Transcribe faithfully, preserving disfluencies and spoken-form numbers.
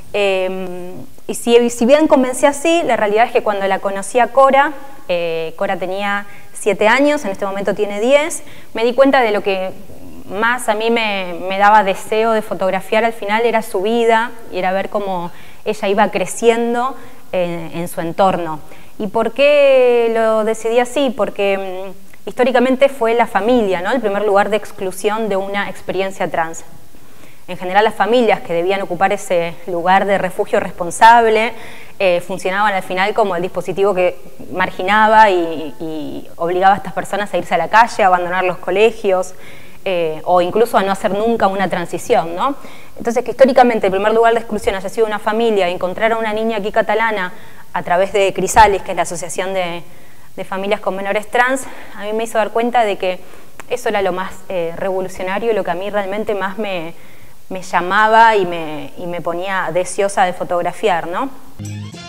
Eh, y si, si bien comencé así, la realidad es que cuando la conocí a Cora, eh, Cora tenía siete años, en este momento tiene diez, me di cuenta de lo que más a mí me, me daba deseo de fotografiar al final era su vida, y era ver cómo ella iba creciendo en, en su entorno. ¿Y por qué lo decidí así? Porque mmm, históricamente fue la familia, ¿no?, el primer lugar de exclusión de una experiencia trans. En general, las familias que debían ocupar ese lugar de refugio responsable eh, funcionaban al final como el dispositivo que marginaba y, y obligaba a estas personas a irse a la calle, a abandonar los colegios, eh, o incluso a no hacer nunca una transición, ¿no? Entonces, que históricamente el primer lugar de exclusión haya sido una familia, y encontrar a una niña aquí catalana a través de Crisalis, que es la Asociación de, de Familias con Menores Trans, a mí me hizo dar cuenta de que eso era lo más eh, revolucionario y lo que a mí realmente más me... me llamaba y me, y me ponía deseosa de fotografiar, ¿no?